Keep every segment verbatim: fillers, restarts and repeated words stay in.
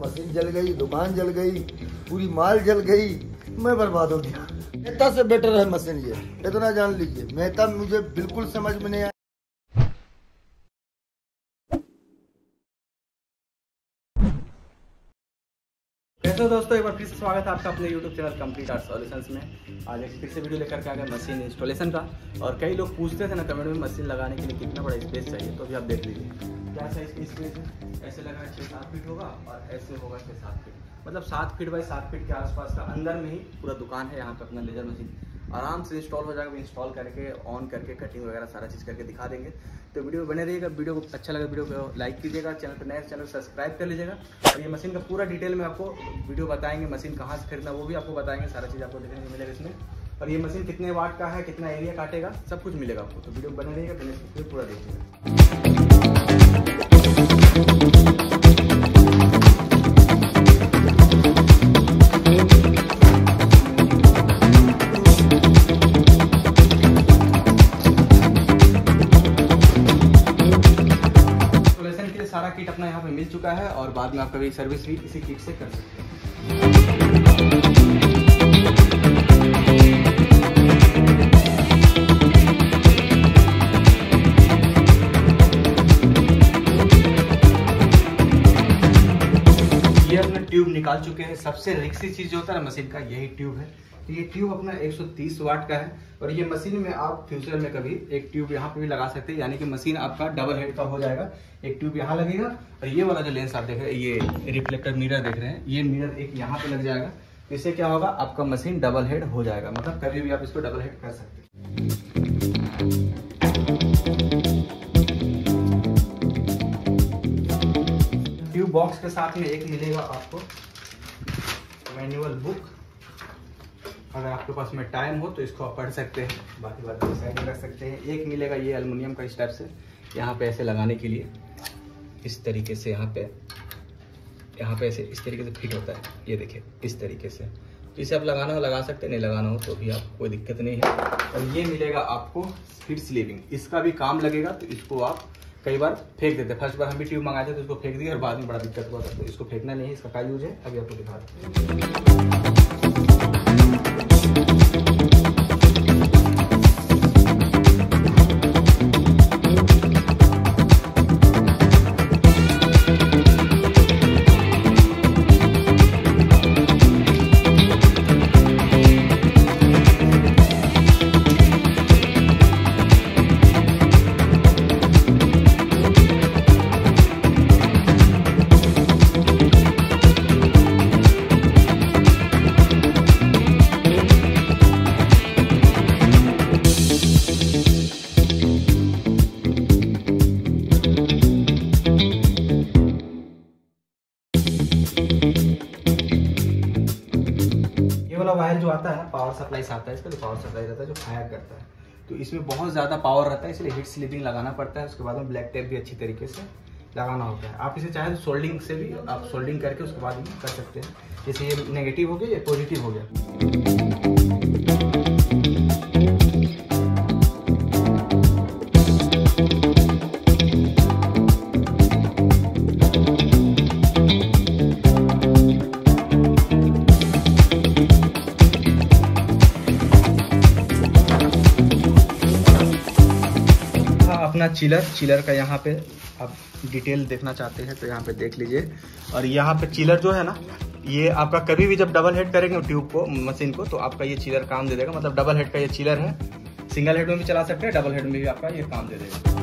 Machine जल गई, दुकान जल गई, पूरी माल जल गई, मैं बर्बाद हो गया। मेहता से बेटर है मशीन, ये इतना जान लीजिए। मेहता मुझे बिल्कुल समझ में नहीं आया। तो दोस्तों एक बार फिर से स्वागत है आपका अपने YouTube channel complete art solutions में। आज एक फिर से वीडियो लेकर के आ गए मशीन इंस्टॉलेशन का। और कई लोग पूछते थे ना कमेंट में मशीन लगाने के लिए कितना बड़ा स्पेस चाहिए, तो अभी आप देख लीजिए क्या साइज की स्पेस है। ऐसे लगा है छः सात फीट होगा और ऐसे होगा छः सात फीट, मतलब सात फीट बाई सात फीट के आसपास का अंदर में ही पूरा दुकान है। यहाँ पे अपना लेजर मशीन आराम से इंस्टॉल हो जाएगा। इंस्टॉल करके ऑन करके कटिंग वगैरह सारा चीज़ करके दिखा देंगे। तो वीडियो में बने रहिएगा। वीडियो को अच्छा लगा वीडियो को लाइक कीजिएगा, चैनल पर नए चैनल सब्सक्राइब कर लीजिएगा। और ये मशीन का पूरा डिटेल में आपको वीडियो बताएंगे, मशीन कहाँ से खरीदना वो भी आपको बताएंगे, सारा चीज़ आपको देखने को मिलेगा इसमें। और ये मशीन कितने वाट का है, कितना एरिया काटेगा, सब कुछ मिलेगा आपको। तो वीडियो बने रहिएगा, फिर पूरा देखिएगा। सारा किट अपना यहाँ पे मिल चुका है और बाद में आप कभी सर्विस भी इसी किट से कर सकते हैं। ये अपना ट्यूब निकाल चुके हैं। सबसे रिस्की चीज जो होता है ना मशीन का, यही ट्यूब है। तो ये ट्यूब अपना एक सौ तीस वाट का है और ये मशीन में आप फ्यूचर में कभी एक ट्यूब यहाँ पे भी लगा सकते हैं, यानी कि मशीन आपका डबल हेड का हो जाएगा। एक ट्यूब यहाँ लगेगा और ये वाला जो लेंस आप देख रहे हैं, ये रिफ्लेक्टर मिरर देख रहे हैं, ये मिरर एक यहाँ पे लग जाएगा। तो इससे क्या होगा, आपका मशीन डबल हेड हो जाएगा, मतलब कभी भी आप इसको डबल हेड कर सकते हैं। ट्यूब बॉक्स के साथ में एक मिलेगा आपको मैनुअल बुक। अगर आपके पास में टाइम हो तो इसको आप पढ़ सकते हैं, बाकी बात साइड में रख सकते हैं। एक मिलेगा ये एल्युमिनियम का स्टेप से यहाँ पे ऐसे लगाने के लिए, इस तरीके से यहाँ पे यहाँ पे ऐसे इस तरीके से फिट होता है। ये देखिए इस तरीके से, तो इसे आप लगाना हो लगा सकते हैं, नहीं लगाना हो तो भी आप कोई दिक्कत नहीं है। और ये मिलेगा आपको फिट स्लीविंग, इसका भी काम लगेगा। तो इसको आप कई बार फेंक देते हैं। फर्स्ट बार हम भी ट्यूब मंगाए थे तो इसको फेंक दिया और बाद में बड़ा दिक्कत हुआ था। तो इसको फेंकना नहीं है, इसका क्या यूज है अभी आपको दिखा देते हैं। वायर जो आता है ना, पावर सप्लाई से आता है इसका, जो पावर सप्लाई रहता है जो फायर करता है, तो इसमें बहुत ज़्यादा पावर रहता है, इसलिए हीट स्लीपिंग लगाना पड़ता है। उसके बाद में ब्लैक टेप भी अच्छी तरीके से लगाना होता है। आप इसे चाहे तो सोल्डिंग से भी आप सोल्डिंग करके उसके बाद में कर सकते हैं। जैसे ये नेगेटिव हो गया, ये पॉजिटिव हो गया। अपना चिलर चिलर का यहाँ पे आप डिटेल देखना चाहते हैं तो यहाँ पे देख लीजिए। और यहाँ पे चिलर जो है ना, ये आपका कभी भी जब डबल हेड करेंगे ट्यूब को मशीन को, तो आपका ये चिलर काम दे देगा। मतलब डबल हेड का ये चिलर है, सिंगल हेड में भी चला सकते हैं, डबल हेड में भी आपका ये काम दे देगा।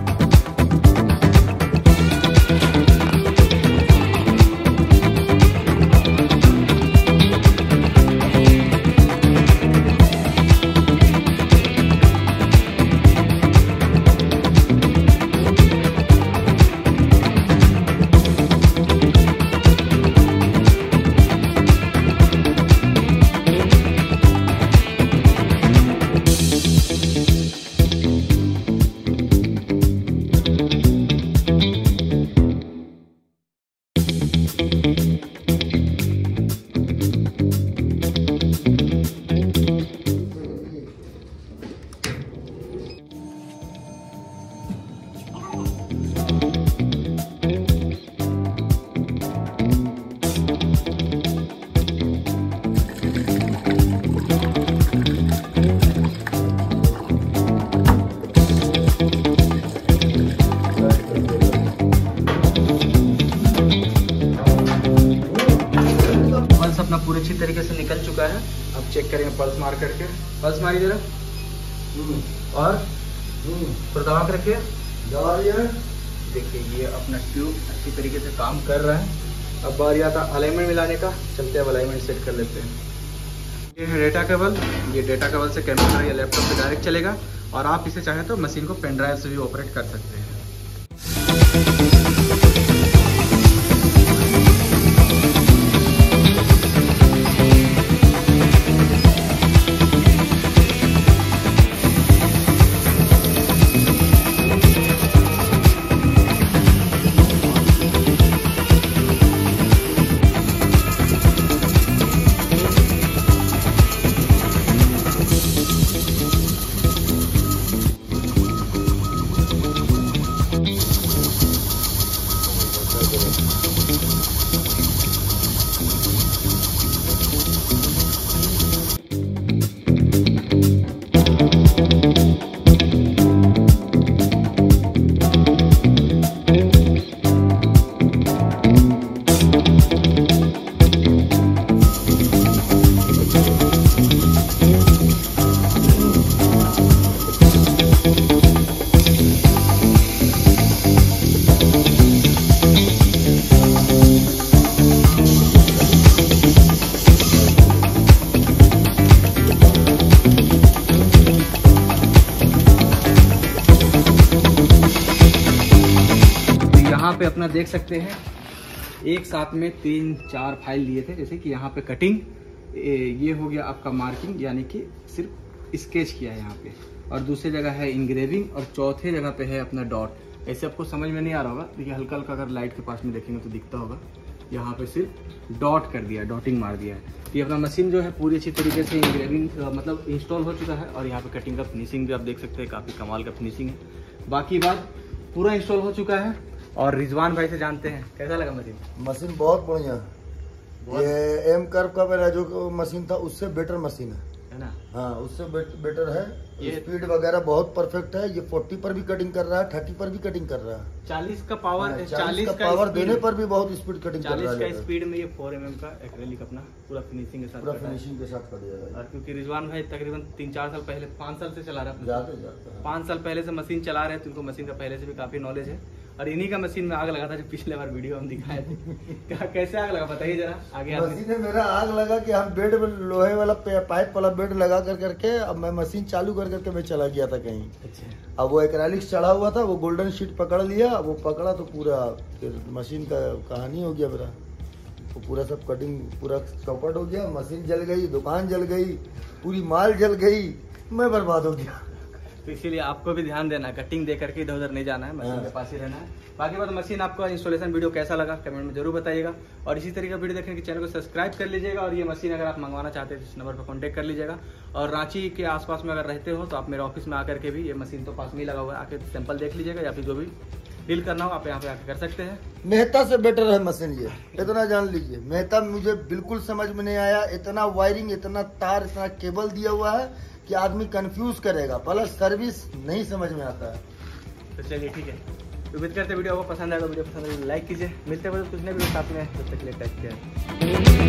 तरीके से निकल चुका है। अब चेक करेंगे पल्स मार करके। पल्स मारी जरा और थोड़ा दबा के रखिए। दबा रही है। देखिए ये अपना ट्यूब अच्छी तरीके से काम कर रहा है। अब बारी आता अलाइनमेंट मिलाने का, चलते हैं अब अलाइनमेंट सेट कर लेते हैं। ये है डेटा केबल, ये डेटा केबल से कंप्यूटर या लैपटॉप पे डायरेक्ट चलेगा और आप इसे चाहें तो मशीन को पेन ड्राइव से भी ऑपरेट कर सकते हैं। यहाँ पे अपना देख सकते हैं एक साथ में तीन चार फाइल लिए थे। जैसे कि यहाँ पे कटिंग, ये हो गया आपका मार्किंग यानी कि सिर्फ स्केच किया है यहाँ पे, और दूसरी जगह है इंग्रेविंग, और चौथे जगह पे है अपना डॉट। ऐसे आपको समझ में नहीं आ रहा होगा, देखिए हल्का हल्का अगर लाइट के पास में देखेंगे तो दिखता होगा। यहाँ पे सिर्फ डॉट कर दिया, डॉटिंग मार दिया है। ये अपना मशीन जो है पूरी अच्छी तरीके से इंग्रेविंग मतलब इंस्टॉल हो चुका है, और यहाँ पे कटिंग का फिनिशिंग भी आप देख सकते हैं, काफ़ी कमाल का फिनिशिंग है। बाकी बात पूरा इंस्टॉल हो चुका है। और रिजवान भाई से जानते हैं कैसा लगा मशीन। मशीन बहुत बढ़िया, ये एम कर्व का मेरा जो मशीन था उससे बेटर मशीन है है ना। हाँ उससे बेट, बेटर है। ये स्पीड वगैरह बहुत परफेक्ट है। ये चालीस पर भी कटिंग कर रहा है, तीस पर भी कटिंग कर रहा है। चालीस का पावर, हाँ, चालीस का, का पावर देने पर भी बहुत स्पीड कटिंग कर रहा है। चालीस का स्पीड में ये फोर एम एम का एक्रेलिक अपना पूरा फिनिशिंग के साथ पूरा फिनिशिंग के साथ कर दिया। और क्योंकि रिजवान भाई तकरीबन तीन चार साल पहले, पाँच साल से चला रहा है, जाते जाते पाँच साल पहले से मशीन चला रहे हैं, तो उनको मशीन का पहले से भी काफी नॉलेज है। और इन्हीं का मशीन में आग लगा था जो पिछले बार वीडियो हम दिखाए थे। क्या कैसे आग लगा बताइए जरा आगे। मशीन में मेरा आग लगा कि हम बेड में लोहे वाला पाइप वाला बेड लगा कर करके अब मैं मशीन चालू कर करके मैं चला गया था कहीं। अच्छा। अब वो एक्रेलिक चढ़ा हुआ था, वो गोल्डन शीट पकड़ लिया, वो पकड़ा तो पूरा फिर मशीन का कहानी हो गया मेरा। वो पूरा सब कटिंग पूरा चौपट हो गया, मशीन जल गई, दुकान जल गई, पूरी माल जल गई, मैं बर्बाद हो गया। तो इसीलिए आपको भी ध्यान देना है, कटिंग दे करके इधर उधर नहीं जाना है, मशीन के पास ही रहना है। बाकी बात मशीन आपका इंस्टॉलेशन वीडियो कैसा लगा कमेंट में जरूर बताइएगा। और इसी तरीके का वीडियो देखने के चैनल को सब्सक्राइब कर लीजिएगा। और ये मशीन अगर आप मंगवाना चाहते हैं तो इस नंबर पर कॉन्टैक्ट कर लीजिएगा। और रांची के आसपास में अगर रहते हो तो आप मेरे ऑफिस में आकर के भी, ये मशीन तो पास में ही लगा हुआ है, आके सैंपल देख लीजिएगा, या फिर जो भी डील करना हो आप यहाँ पे आके कर सकते हैं। मेहता से बेटर है मशीन ये, इतना जान लीजिए। मेहता मुझे बिल्कुल समझ में नहीं आया, इतना वायरिंग, इतना तार, इतना केबल दिया हुआ है कि आदमी कंफ्यूज करेगा, प्लस सर्विस नहीं समझ में आता है। तो चलिए ठीक है, उम्मीद करते वीडियो आपको पसंद आएगा। वीडियो पसंद आएगा लाइक कीजिए। मिलते हैं कुछ नए वीडियो साथ में, तब तक के लिए टेक केयर।